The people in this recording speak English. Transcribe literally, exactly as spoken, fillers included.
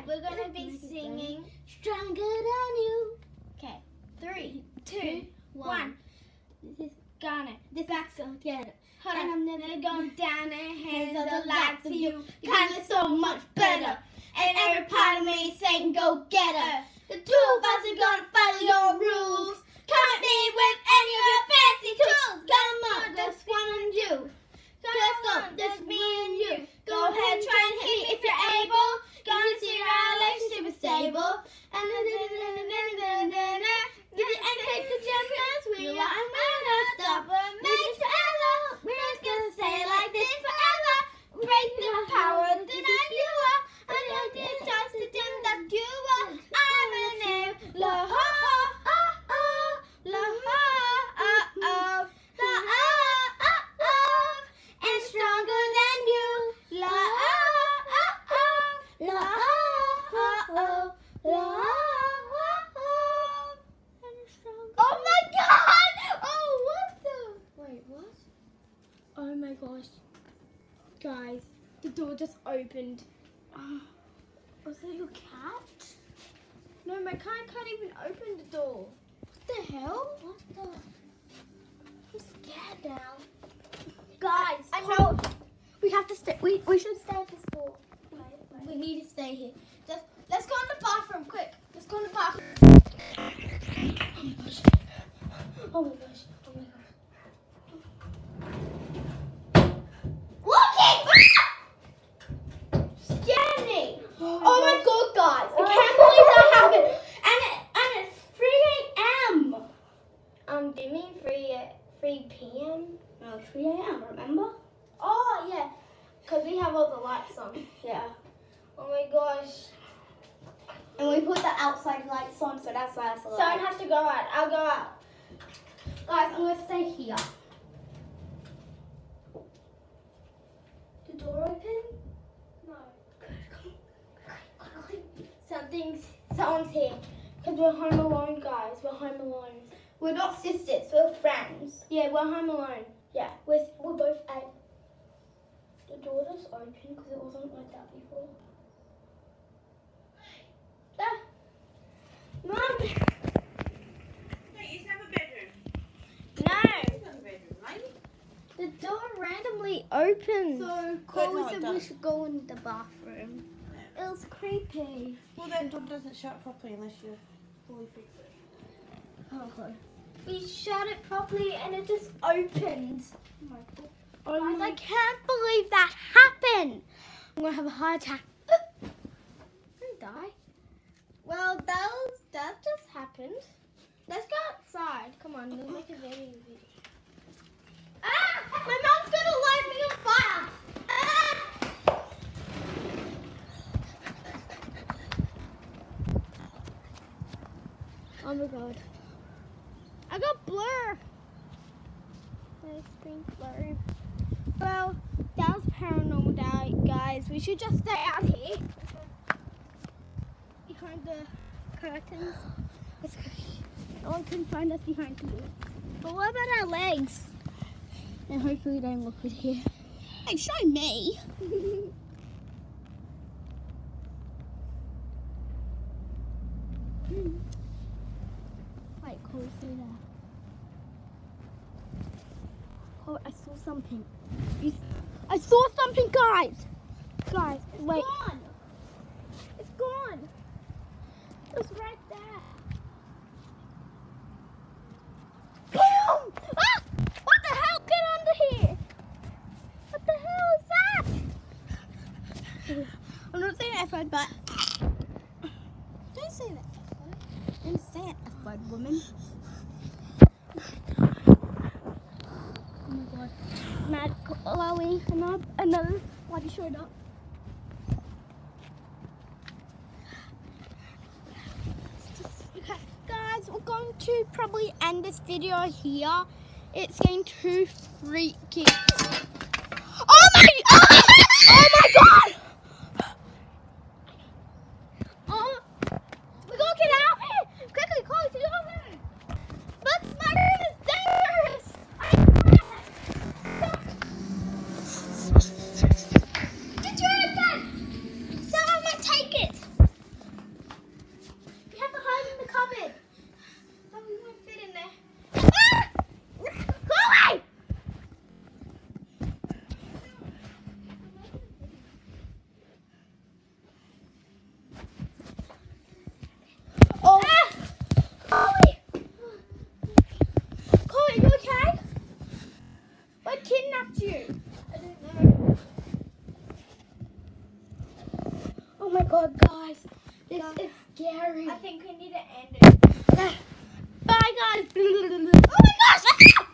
we're gonna be singing Stronger Than You. Okay, three, two, one. This is Ghana. This backs all together. Hold and on. I'm never going down the hands of the likes of you. Cause it's so much better. And every part of me is saying go get her. The two of us are gonna follow your rules. Come at me with any of your fancy tools. Got 'em up, just one on you. Let's go, just me and you. Go ahead, try and hit me if you're able. Gonna see our relationship is stable. And then, then, then, then, then, then, then, then, and take the champions wheel. I'm gonna stop and make it forever. We're just gonna stay like this forever. Break the power that you are. I don't get touch the dim that you are. I'm in the name, la ha ha ha, la ha ha ha, la ha ha ha, and stronger than you, la ha ha ha, la ha ha ha, la ha ha, and stronger. Oh my God! Oh, what the? Wait, what? Oh my gosh, guys, the door just opened. Oh, was that your cat? No, my cat can't even open the door. What the hell? What the? I'm scared now. Guys, I know. We have to stay. We we should stay at this door. Wait, wait. We need to stay here. Just let's go in the bathroom, quick. Let's go in the bathroom. Oh my gosh. Oh my gosh. Oh my gosh. Looking! Scanning! Oh my, oh my God, guys! I can't believe that happened. And it, and it's three A M Um, do you mean three three P M No, three A M Remember? Oh yeah, cause we have all the lights on. Yeah. Oh my gosh. And we put the outside lights on, so that's why it's a light. Someone has to go out. I'll go out. Guys, I'm gonna stay here. The door open? No. Something's, someone's here. Because we're home alone, guys. We're home alone. We're not sisters, we're friends. Yeah, we're home alone. Yeah, we're, we're both eight. The door just opened because it wasn't like that before. Ah. Mum! No, you have a bedroom. No! You have a bedroom, right? The door randomly opened. So, Chloe no, it said we doesn't. should go in the bathroom. It was creepy. Well, that door doesn't shut properly unless you fully fix it. Oh God. We shut it properly and it just opened. Oh my God. Oh Guys, my. I can't believe that happened. I'm gonna have a heart attack. I'm gonna die. Well, that was that just happened. Let's go outside. Come on, we'll make a video. Ah! My mom's gonna light me on fire. Ah! Oh my God. I got blur. My screen's blurry. Well, that was Paranormal Day, guys. We should just stay out here. Behind the curtains. No one can find us behind the door. But what about our legs? And hopefully they don't look good here. Hey, show me. Wait, Chloe, see that? Oh, I saw something. You, I saw something, guys. Guys, wait. It's gone. It's gone. It was right there. Boom! Ah! What the hell? Get under here. What the hell is that? I'm not saying F word, but don't say that F word. Don't say it, F word, woman. Oh my God. Mad Chloe, another, another bloody showed up. Okay, guys, we're going to probably end this video here. It's getting too freaky. Oh my, oh my, oh my God! Oh, we gotta get out of here! Quickly, Chloe, to your room! But my room is dangerous! Get your head back! Someone might take it! my god, guys. This Guys, is scary. I think we need to end it. Bye, guys. Oh my gosh.